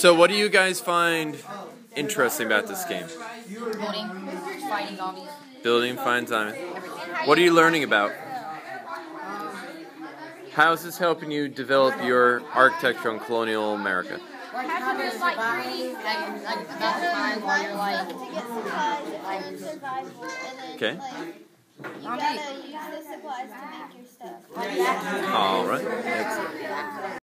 So what do you guys find interesting about this game? Building, fighting zombies. Building, find zombies. Everything. What are you learning about? How is this helping you develop your architecture on colonial America? How to just like pretty, like about the time where you're like, Okay. You gotta use the supplies to make your stuff. All right. Excellent.